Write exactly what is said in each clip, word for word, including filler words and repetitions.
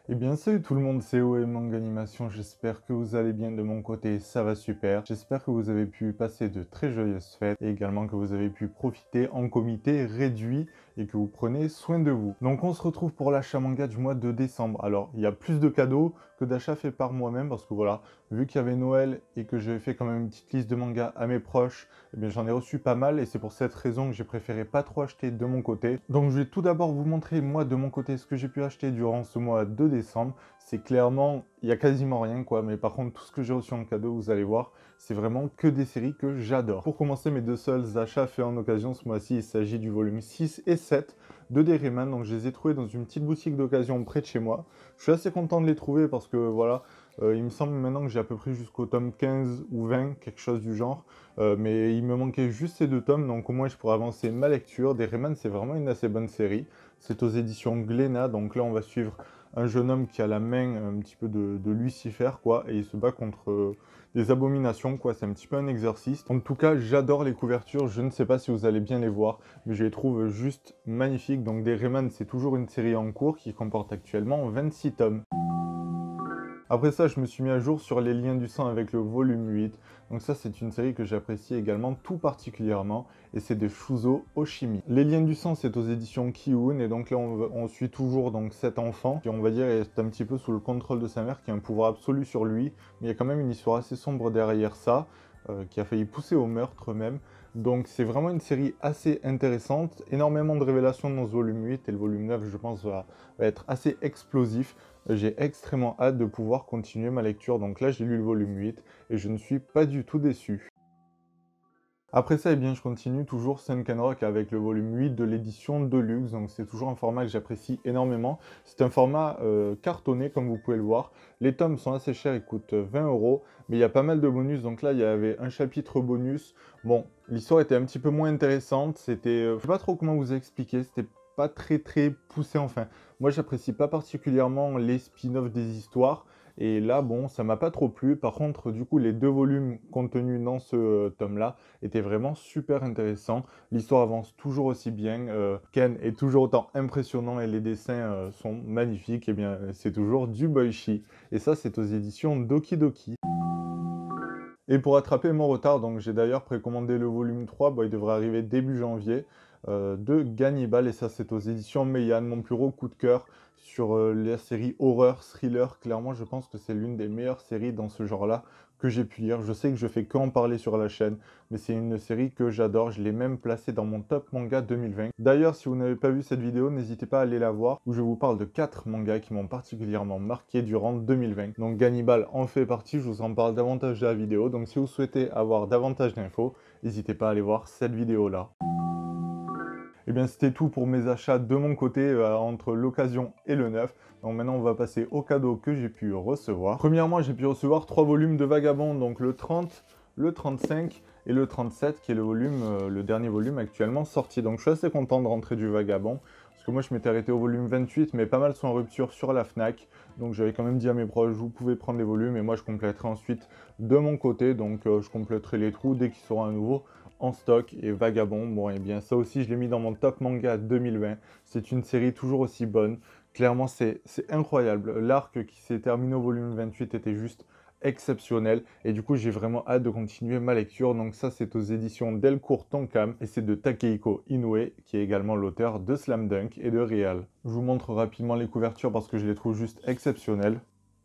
Eh bien salut tout le monde, c'est O M Manga Animation, j'espère que vous allez bien de mon côté, ça va super. J'espère que vous avez pu passer de très joyeuses fêtes et également que vous avez pu profiter en comité réduit et que vous prenez soin de vous. Donc on se retrouve pour l'achat manga du mois de décembre. Alors il y a plus de cadeaux que d'achats faits par moi-même parce que voilà, vu qu'il y avait Noël et que j'avais fait quand même une petite liste de mangas à mes proches, eh bien j'en ai reçu pas mal et c'est pour cette raison que j'ai préféré pas trop acheter de mon côté. Donc je vais tout d'abord vous montrer moi de mon côté ce que j'ai pu acheter durant ce mois de décembre. C'est clairement, il y a quasiment rien quoi, mais par contre tout ce que j'ai reçu en cadeau, vous allez voir, c'est vraiment que des séries que j'adore. Pour commencer, mes deux seuls achats faits en occasion ce mois-ci, il s'agit du volume six et sept de Derryman, donc je les ai trouvés dans une petite boutique d'occasion près de chez moi. Je suis assez content de les trouver parce que voilà, euh, il me semble maintenant que j'ai à peu près jusqu'au tome quinze ou vingt, quelque chose du genre, euh, mais il me manquait juste ces deux tomes, donc au moins je pourrais avancer ma lecture. Derryman, c'est vraiment une assez bonne série. C'est aux éditions Glénat, donc là on va suivre un jeune homme qui a la main un petit peu de, de Lucifer, quoi, et il se bat contre euh, des abominations, quoi. C'est un petit peu un exercice. En tout cas, j'adore les couvertures. Je ne sais pas si vous allez bien les voir, mais je les trouve juste magnifiques. Donc, des Rayman, c'est toujours une série en cours qui comporte actuellement vingt-six tomes. Après ça, je me suis mis à jour sur Les Liens du Sang avec le volume huit. Donc ça, c'est une série que j'apprécie également tout particulièrement, et c'est de Shuzo Oshimi. Les Liens du Sang, c'est aux éditions Kiun, et donc là, on, on suit toujours donc cet enfant, qui on va dire est un petit peu sous le contrôle de sa mère, qui a un pouvoir absolu sur lui, mais il y a quand même une histoire assez sombre derrière ça, euh, qui a failli pousser au meurtre même. Donc c'est vraiment une série assez intéressante, énormément de révélations dans ce volume huit, et le volume neuf, je pense, va, va être assez explosif. J'ai extrêmement hâte de pouvoir continuer ma lecture, donc là j'ai lu le volume huit et je ne suis pas du tout déçu. Après ça, eh bien, je continue toujours Sunken avec le volume huit de l'édition Deluxe, donc c'est toujours un format que j'apprécie énormément. C'est un format euh, cartonné, comme vous pouvez le voir. Les tomes sont assez chers, ils coûtent vingt euros, mais il y a pas mal de bonus, donc là il y avait un chapitre bonus. Bon, l'histoire était un petit peu moins intéressante, c'était... Euh, je sais pas trop comment vous expliquer, c'était pas très très poussé, enfin. Moi j'apprécie pas particulièrement les spin-offs des histoires, et là, bon, ça m'a pas trop plu. Par contre, du coup, les deux volumes contenus dans ce euh, tome-là étaient vraiment super intéressants. L'histoire avance toujours aussi bien. Euh, Ken est toujours autant impressionnant et les dessins euh, sont magnifiques. Et bien, c'est toujours du Boichi. Et ça, c'est aux éditions Doki Doki. Et pour attraper mon retard, donc j'ai d'ailleurs précommandé le volume trois, bon, il devrait arriver début janvier, euh, de Gannibal, et ça c'est aux éditions Meian, mon plus gros coup de cœur sur euh, la série horreur, thriller. Clairement, je pense que c'est l'une des meilleures séries dans ce genre-là que j'ai pu lire. Je sais que je fais qu'en parler sur la chaîne, mais c'est une série que j'adore, je l'ai même placée dans mon top manga deux mille vingt. D'ailleurs, si vous n'avez pas vu cette vidéo, n'hésitez pas à aller la voir, où je vous parle de quatre mangas qui m'ont particulièrement marqué durant deux mille vingt. Donc Gannibal en fait partie, je vous en parle davantage de la vidéo, donc si vous souhaitez avoir davantage d'infos, n'hésitez pas à aller voir cette vidéo-là. Et bien c'était tout pour mes achats de mon côté euh, entre l'occasion et le neuf. Donc maintenant on va passer aux cadeaux que j'ai pu recevoir. Premièrement, j'ai pu recevoir trois volumes de Vagabond, donc le trente, le trente-cinq et le trente-sept, qui est le volume, euh, le dernier volume actuellement sorti. Donc je suis assez content de rentrer du Vagabond, parce que moi je m'étais arrêté au volume vingt-huit, mais pas mal sont en rupture sur la Fnac. Donc j'avais quand même dit à mes proches, vous pouvez prendre les volumes, et moi je compléterai ensuite de mon côté. Donc euh, je compléterai les trous dès qu'ils seront à nouveau en stock. Et Vagabond, bon et bien ça aussi je l'ai mis dans mon top manga deux mille vingt. C'est une série toujours aussi bonne. Clairement c'est incroyable. L'arc qui s'est terminé au volume vingt-huit était juste exceptionnel, et du coup j'ai vraiment hâte de continuer ma lecture. Donc ça c'est aux éditions Delcourt Tonkam, et c'est de Takehiko Inoue, qui est également l'auteur de Slam Dunk et de Real. Je vous montre rapidement les couvertures parce que je les trouve juste exceptionnelles.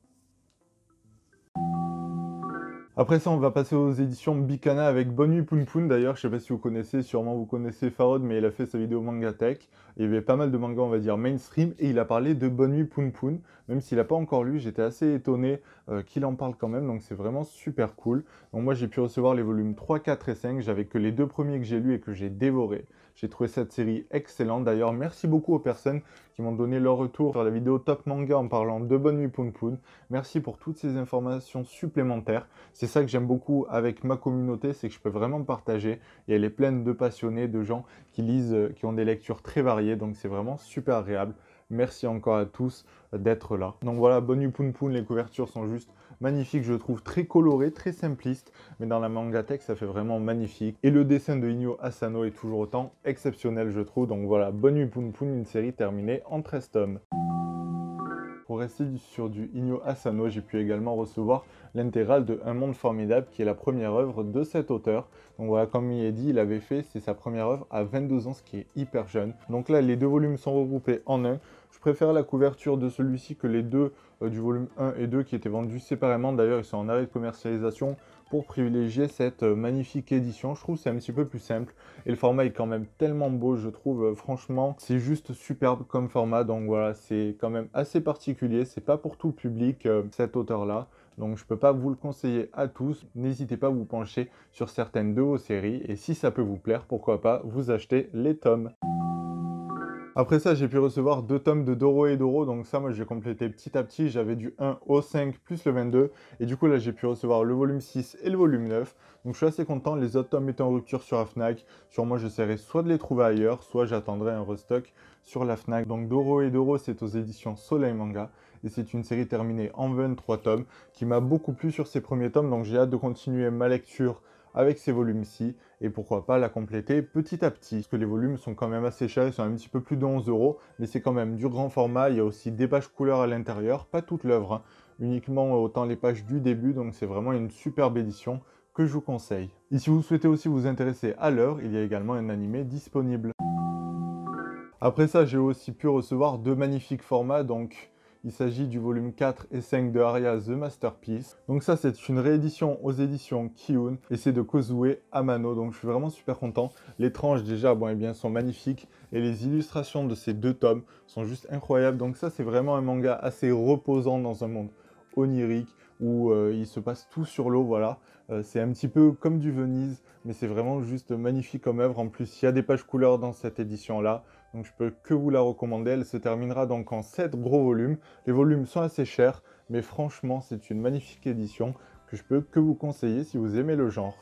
Après ça, on va passer aux éditions Bikana avec Bonne Nuit Poun Poun. D'ailleurs, je sais pas si vous connaissez, sûrement vous connaissez Farod, mais il a fait sa vidéo Manga Tech. Il y avait pas mal de mangas, on va dire, mainstream, et il a parlé de Bonne Nuit Poun Poun. Même s'il n'a pas encore lu, j'étais assez étonné euh, qu'il en parle quand même, donc c'est vraiment super cool. Donc moi, j'ai pu recevoir les volumes trois, quatre et cinq. J'avais que les deux premiers que j'ai lus et que j'ai dévorés. J'ai trouvé cette série excellente. D'ailleurs, merci beaucoup aux personnes qui m'ont donné leur retour sur la vidéo Top Manga en parlant de Bonne Nuit Poun Poun. Merci pour toutes ces informations supplémentaires. C'est ça que j'aime beaucoup avec ma communauté, c'est que je peux vraiment partager, et elle est pleine de passionnés, de gens qui lisent, euh, qui ont des lectures très variées, donc c'est vraiment super agréable. Merci encore à tous d'être là. Donc voilà, Bonne Nuit Poun Poun, les couvertures sont juste magnifiques, je trouve très colorées, très simplistes, mais dans la manga tech, ça fait vraiment magnifique. Et le dessin de Inyo Asano est toujours autant exceptionnel, je trouve. Donc voilà, Bonne Nuit Poun Poun, une série terminée en treize tomes. pour rester sur du Inyo Asano, j'ai pu également recevoir l'intégrale de Un Monde Formidable, qui est la première œuvre de cet auteur. Donc voilà, comme il est dit, il avait fait, c'est sa première œuvre à vingt-deux ans, ce qui est hyper jeune. Donc là, les deux volumes sont regroupés en un. Je préfère la couverture de celui-ci que les deux euh, du volume un et deux qui étaient vendus séparément. D'ailleurs, ils sont en arrêt de commercialisation pour privilégier cette euh, magnifique édition. Je trouve que c'est un petit peu plus simple et le format est quand même tellement beau, je trouve. Euh, franchement, c'est juste superbe comme format. Donc voilà, c'est quand même assez particulier. C'est pas pour tout le public, euh, cet auteur-là. Donc je peux pas vous le conseiller à tous. N'hésitez pas à vous pencher sur certaines de vos séries et si ça peut vous plaire, pourquoi pas vous acheter les tomes. Après ça, j'ai pu recevoir deux tomes de Doro et Doro, donc ça, moi, j'ai complété petit à petit. J'avais du un au cinq plus le vingt-deux, et du coup, là, j'ai pu recevoir le volume six et le volume neuf. Donc, je suis assez content. Les autres tomes étaient en rupture sur la Fnac. Sur moi, j'essaierai soit de les trouver ailleurs, soit j'attendrai un restock sur la Fnac. Donc, Doro et Doro, c'est aux éditions Soleil Manga, et c'est une série terminée en vingt-trois tomes, qui m'a beaucoup plu sur ces premiers tomes, donc j'ai hâte de continuer ma lecture avec ces volumes-ci, et pourquoi pas la compléter petit à petit. Parce que les volumes sont quand même assez chers, ils sont un petit peu plus de onze euros, mais c'est quand même du grand format, il y a aussi des pages couleurs à l'intérieur, pas toute l'œuvre, hein, uniquement autant les pages du début, donc c'est vraiment une superbe édition que je vous conseille. Et si vous souhaitez aussi vous intéresser à l'œuvre, il y a également un animé disponible. Après ça, j'ai aussi pu recevoir deux magnifiques formats, donc il s'agit du volume quatre et cinq de Aria The Masterpiece. Donc ça, c'est une réédition aux éditions Kiun et c'est de Kozue Amano. Donc je suis vraiment super content. Les tranches déjà, bon, eh bien, sont magnifiques et les illustrations de ces deux tomes sont juste incroyables. Donc ça, c'est vraiment un manga assez reposant dans un monde onirique où euh, il se passe tout sur l'eau, voilà. Euh, c'est un petit peu comme du Venise, mais c'est vraiment juste magnifique comme œuvre. En plus, il y a des pages couleurs dans cette édition-là, donc je peux que vous la recommander. Elle se terminera donc en sept gros volumes. Les volumes sont assez chers, mais franchement, c'est une magnifique édition que je peux que vous conseiller si vous aimez le genre.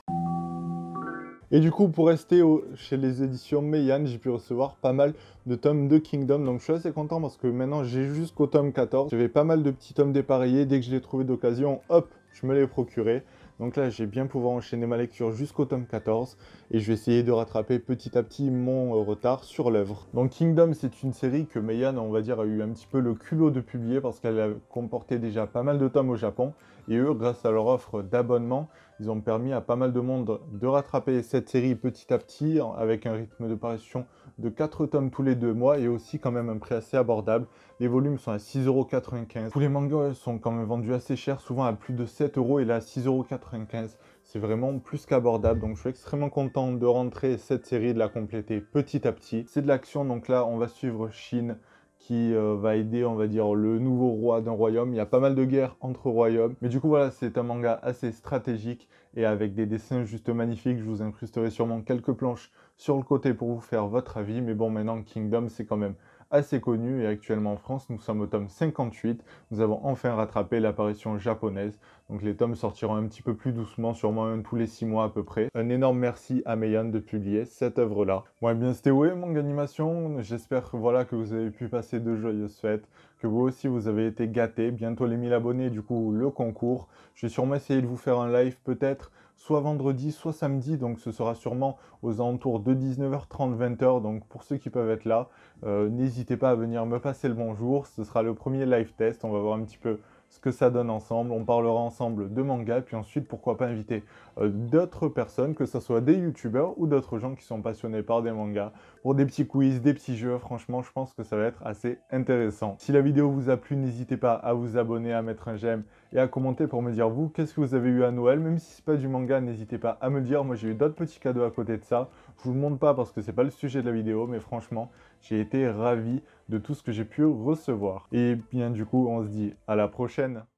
Et du coup, pour rester au, chez les éditions Meian, j'ai pu recevoir pas mal de tomes de Kingdom. Donc je suis assez content parce que maintenant j'ai jusqu'au tome quatorze. J'avais pas mal de petits tomes dépareillés. Dès que je les trouvais d'occasion, hop, je me les procurais. Donc là, j'ai bien pouvoir enchaîner ma lecture jusqu'au tome quatorze. Et je vais essayer de rattraper petit à petit mon euh, retard sur l'œuvre. Donc Kingdom, c'est une série que Meian, on va dire, a eu un petit peu le culot de publier parce qu'elle comportait déjà pas mal de tomes au Japon. Et eux, grâce à leur offre d'abonnement, ils ont permis à pas mal de monde de rattraper cette série petit à petit avec un rythme de parution de quatre tomes tous les deux mois et aussi quand même un prix assez abordable. Les volumes sont à six euros quatre-vingt-quinze. Tous les mangas sont quand même vendus assez cher, souvent à plus de sept euros et là à six euros quatre-vingt-quinze. C'est vraiment plus qu'abordable, donc je suis extrêmement content de rentrer cette série, de la compléter petit à petit. C'est de l'action, donc là on va suivre Shin, qui euh, va aider, on va dire, le nouveau roi d'un royaume. Il y a pas mal de guerres entre royaumes. Mais du coup, voilà, c'est un manga assez stratégique et avec des dessins juste magnifiques. Je vous incrusterai sûrement quelques planches sur le côté pour vous faire votre avis. Mais bon, maintenant, Kingdom, c'est quand même assez connu. Et actuellement, en France, nous sommes au tome cinquante-huit. Nous avons enfin rattrapé l'apparition japonaise. Donc les tomes sortiront un petit peu plus doucement, sûrement un tous les six mois à peu près. Un énorme merci à Meian de publier cette œuvre-là. Bon, et bien, c'était ouais, Manga Animation. J'espère voilà, que vous avez pu passer de joyeuses fêtes, que vous aussi vous avez été gâtés. Bientôt les mille abonnés, du coup, le concours. Je vais sûrement essayer de vous faire un live peut-être soit vendredi, soit samedi, donc ce sera sûrement aux alentours de dix-neuf heures trente, vingt heures, donc pour ceux qui peuvent être là, euh, n'hésitez pas à venir me passer le bonjour, ce sera le premier live test, on va voir un petit peu ce que ça donne ensemble, on parlera ensemble de manga, puis ensuite pourquoi pas inviter euh, d'autres personnes, que ce soit des youtubeurs ou d'autres gens qui sont passionnés par des mangas, pour des petits quiz, des petits jeux, franchement je pense que ça va être assez intéressant. Si la vidéo vous a plu, n'hésitez pas à vous abonner, à mettre un j'aime et à commenter pour me dire vous, qu'est-ce que vous avez eu à Noël, même si c'est pas du manga, n'hésitez pas à me le dire, moi j'ai eu d'autres petits cadeaux à côté de ça, je vous le montre pas parce que c'est pas le sujet de la vidéo, mais franchement, j'ai été ravi de tout ce que j'ai pu recevoir. Et bien du coup, on se dit à la prochaine.